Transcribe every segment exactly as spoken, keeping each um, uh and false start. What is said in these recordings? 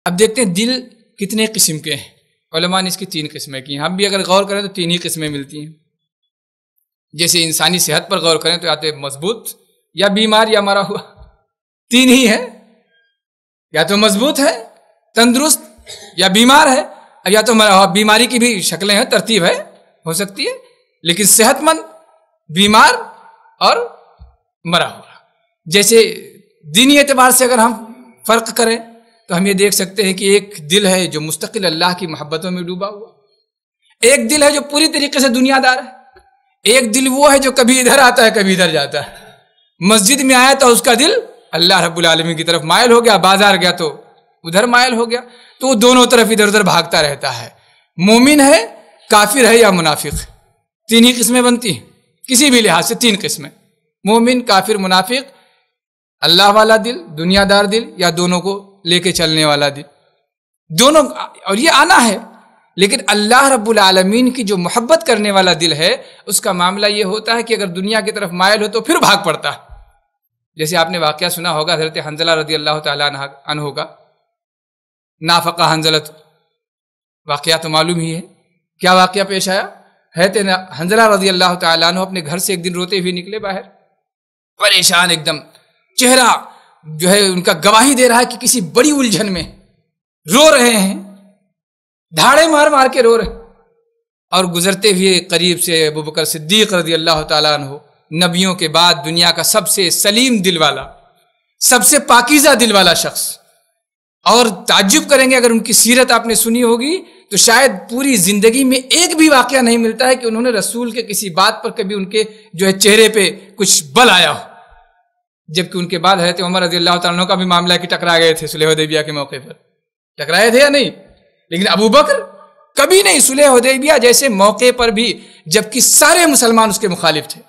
اب دیکھتے ہیں دل کتنے قسم کے ہیں. علماء نے اس کی تین قسمیں کی ہیں. ہم بھی اگر غور کریں تو تین ہی قسمیں ملتی ہیں. جیسے انسانی صحت پر غور کریں تو یا تو مضبوط یا بیمار یا مرا ہوا، تین ہی ہے. یا تو مضبوط ہے تندرست یا بیمار ہے، یا تو مرا ہوا. بیماری کی بھی شکلیں ہیں، ترتیب ہے، ہو سکتی ہے، لیکن صحت مند، بیمار اور مرا ہوا. جیسے دینی اعتبار سے اگر ہم فرق کریں تو ہم یہ دیکھ سکتے ہیں کہ ایک دل ہے جو مستقل اللہ کی محبتوں میں ڈوبا ہوا، ایک دل ہے جو پوری طریقے سے دنیا دار ہے، ایک دل وہ ہے جو کبھی ادھر آتا ہے کبھی ادھر جاتا ہے. مسجد میں آیا تو اس کا دل اللہ رب العالمین کی طرف مائل ہو گیا، بازار گیا تو ادھر مائل ہو گیا، تو وہ دونوں طرف ادھر ادھر بھاگتا رہتا ہے. مومن ہے، کافر ہے یا منافق، تین ہی قسمیں بنتی ہیں. کسی بھی لحاظ سے تین قسمیں: مومن، کافر، منافق. اللہ والا دل، دنیا دار دل، یا دونوں کو لے کے چلنے والا دل. دونوں، اور یہ آنا ہے. لیکن اللہ رب العالمین کی جو محبت کرنے والا دل ہے اس کا معاملہ یہ ہوتا ہے کہ اگر دنیا کی طرف مائل ہو تو پھر بھاگ پڑتا ہے. جیسے آپ نے واقعہ سنا ہوگا حضرت حنظلہ رضی اللہ تعالیٰ عنہ کا، نافقہ حنظلۃ، واقعہ تو معلوم ہی ہے. کیا واقعہ پیش آیا؟ حضرت حنظلہ رضی اللہ تعالیٰ عنہ اپنے گھر سے ایک دن روتے ہوئے نکلے باہر، پریشان ایک دم، چہرہ جو ہے ان کا گواہی دے رہا ہے کہ کسی بڑی الجھن میں رو رہے ہیں، دھاڑے مار مار کے رو رہے ہیں. اور گزرتے ہوئے قریب سے ابو بکر صدیق رضی اللہ تعالیٰ عنہ، نبیوں کے بعد دنیا کا سب سے سلیم دل والا، سب سے پاکیزہ دل والا شخص. اور تعجب کریں گے اگر ان کی سیرت آپ نے سنی ہوگی تو شاید پوری زندگی میں ایک بھی واقعہ نہیں ملتا ہے کہ انہوں نے رسول کے کسی بات پر کبھی ان کے جو ہے چہرے پہ کچھ بل آیا ہو. جبکہ ان کے بعد حضرت عمر رضی اللہ تعالیٰ عنہ کا بھی معاملہ کہ ٹکرا گئے تھے صلح حدیبیہ کے موقع پر، ٹکرائے تھے یا نہیں؟ لیکن ابو بکر کبھی نہیں. صلح حدیبیہ جیسے موقع پر بھی جبکہ سارے مسلمان اس کے مخالف تھے،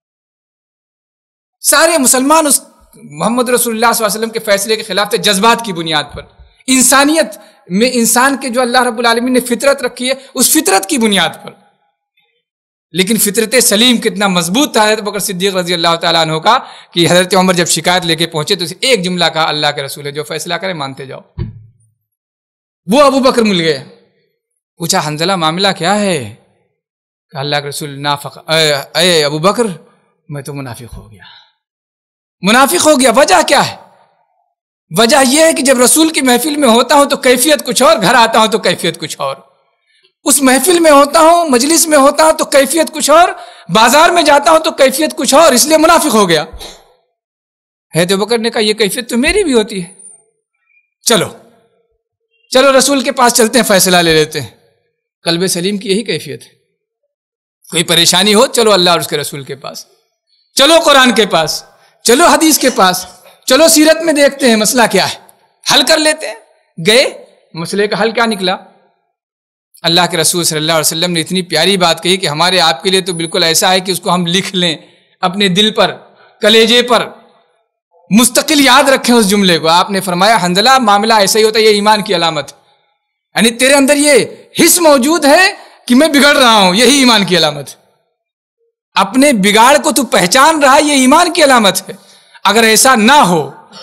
سارے مسلمان اس محمد رسول اللہ صلی اللہ علیہ وسلم کے فیصلے کے خلاف تھے، جذبات کی بنیاد پر. انسانیت میں انسان کے جو اللہ رب العالمین نے فطرت رکھی ہے اس فطرت کی بنیاد پر. لیکن فطرت سلیم کتنا مضبوط تھا حضرت بکر صدیق رضی اللہ تعالیٰ عنہ کا کہ حضرت عمر جب شکایت لے کے پہنچے تو اسے ایک جملہ کہا: اللہ کے رسول ہے، جو فیصلہ کرے مانتے جاؤ. وہ ابو بکر مل گئے. پوچھا: حنظلہ معاملہ کیا ہے؟ کہ اللہ کے رسول نافق، اے, اے ابو بکر میں تو منافق ہو گیا. منافق ہو گیا، وجہ کیا ہے؟ وجہ یہ ہے کہ جب رسول کی محفل میں ہوتا ہوں تو کیفیت کچھ اور، گھر آتا ہوں تو کیفیت کچھ اور. اس محفل میں ہوتا ہوں، مجلس میں ہوتا ہوں تو کیفیت کچھ اور، بازار میں جاتا ہوں تو کیفیت کچھ اور، اس لیے منافق ہو گیا. حضرت ابوبکر نے کہا: یہ کیفیت تو میری بھی ہوتی ہے، چلو چلو رسول کے پاس چلتے ہیں، فیصلہ لے لیتے ہیں. قلب سلیم کی یہی کیفیت ہے. کوئی پریشانی ہو، چلو اللہ اور اس کے رسول کے پاس، چلو قرآن کے پاس، چلو حدیث کے پاس، چلو سیرت میں دیکھتے ہیں مسئلہ کیا ہے، حل کر لیتے ہیں. گئے، مسئلے کا حل کیا نکلا؟ اللہ کے رسول صلی اللہ علیہ وسلم نے اتنی پیاری بات کہی کہ ہمارے آپ کے لیے تو بالکل ایسا ہے کہ اس کو ہم لکھ لیں اپنے دل پر، کلیجے پر، مستقل یاد رکھیں اس جملے کو. آپ نے فرمایا: حنظلہ معاملہ ایسا ہی ہوتا ہے، یہ ایمان کی علامت ہے. یعنی تیرے اندر یہ حس موجود ہے کہ میں بگڑ رہا ہوں، یہی ایمان کی علامت ہے. اپنے بگاڑ کو تو پہچان رہا ہے، یہ ایمان کی علامت ہے. اگر ایسا نہ ہو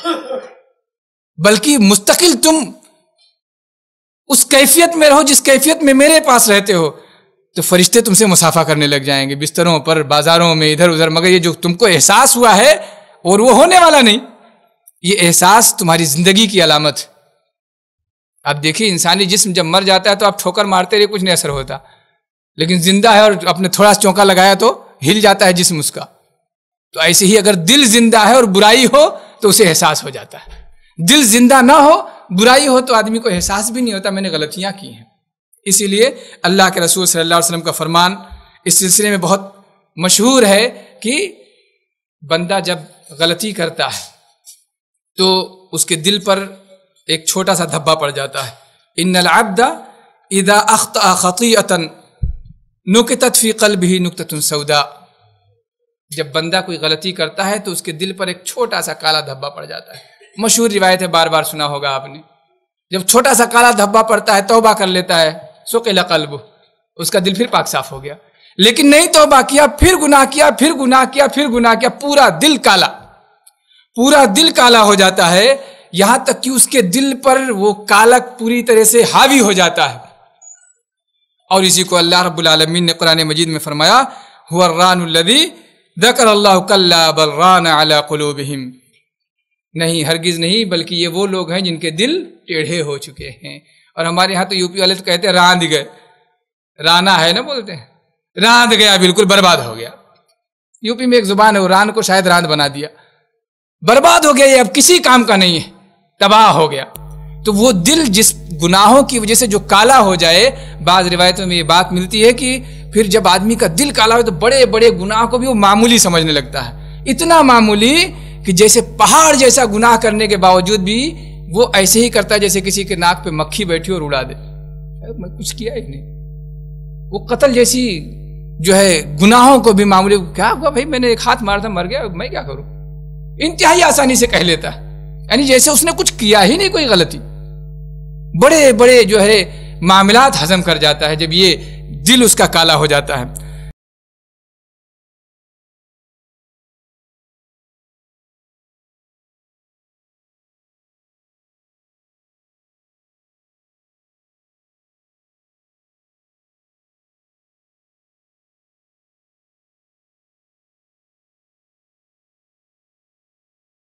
بلکہ مستقل تم اس کیفیت میں رہو جس کیفیت میں میرے پاس رہتے ہو تو فرشتے تم سے مسافہ کرنے لگ جائیں گے، بستروں پر، بازاروں میں، ادھر ادھر. مگر یہ جو تم کو احساس ہوا ہے اور وہ ہونے والا نہیں، یہ احساس تمہاری زندگی کی علامت ہے. اب دیکھیے انسانی جسم جب مر جاتا ہے تو آپ ٹھوکر مارتے رہے کچھ نہیں اثر ہوتا، لیکن زندہ ہے اور اپنے تھوڑا سا چونکا لگایا تو ہل جاتا ہے جسم اس کا. تو ایسے ہی اگر دل زندہ ہے اور برائی ہو تو اسے احساس ہو جاتا ہے. دل زندہ نہ ہو، برائی ہو تو آدمی کو احساس بھی نہیں ہوتا میں نے غلطیاں کی ہیں. اسی لیے اللہ کے رسول صلی اللہ علیہ وسلم کا فرمان اس سلسلے میں بہت مشہور ہے کہ بندہ جب غلطی کرتا ہے تو اس کے دل پر ایک چھوٹا سا دھبا پڑ جاتا ہے. ان العبد اذا اخطأ خطیئۃ نکتت فی قلبہ نکتۃ سوداء. جب بندہ کوئی غلطی کرتا ہے تو اس کے دل پر ایک چھوٹا سا کالا دھبا پڑ جاتا ہے. مشہور روایت ہے، بار بار سنا ہوگا آپ نے. جب چھوٹا سا کالا دھبا پڑتا ہے، توبہ کر لیتا ہے، سقل قلبہ، اس کا دل پھر پاک صاف ہو گیا. لیکن نہیں توبہ کیا، پھر گناہ کیا، پھر گناہ کیا، پھر گناہ کیا، پورا دل کالا، پورا دل کالا ہو جاتا ہے. یہاں تک کہ اس کے دل پر وہ کالک پوری طرح سے حاوی ہو جاتا ہے. اور اسی کو اللہ رب العالمین نے قرآن مجید میں فرمایا هو الران الذی ذکر اللہ کلا بل ران علی قلوبہم. نہیں، ہرگز نہیں، بلکہ یہ وہ لوگ ہیں جن کے دل ٹیڑھے ہو چکے ہیں. اور ہمارے ہاں تو یو پی والے تو کہتے ہیں راند گئے، رانا ہے نا بولتے ہیں، راند گیا، بالکل برباد ہو گیا. یو پی میں ایک زبان ہے، وہ ران کو شاید راند بنا دیا، برباد ہو گیا، یہ اب کسی کام کا نہیں ہے، تباہ ہو گیا. تو وہ دل جس گناہوں کی وجہ سے جو کالا ہو جائے، بعض روایتوں میں یہ بات ملتی ہے کہ پھر جب آدمی کا دل کالا ہو تو بڑے بڑے گناہ کو بھی وہ معمولی سمجھنے لگتا ہے. اتنا معمولی کہ جیسے پہاڑ جیسا گناہ کرنے کے باوجود بھی وہ ایسے ہی کرتا ہے جیسے کسی کے ناک پہ مکھی بیٹھی اور اڑا دے. میں کچھ کیا ہی نہیں. وہ قتل جیسی جو ہے گناہوں کو بھی معمولی، کیا ہوا بھائی، میں نے ایک ہاتھ مارا تھا مر گیا، میں کیا کروں، انتہائی آسانی سے کہہ لیتا ہے، یعنی جیسے اس نے کچھ کیا ہی نہیں، کوئی غلطی. بڑے بڑے جو ہے معاملات ہضم کر جاتا ہے جب یہ دل اس کا کالا ہو جاتا ہے.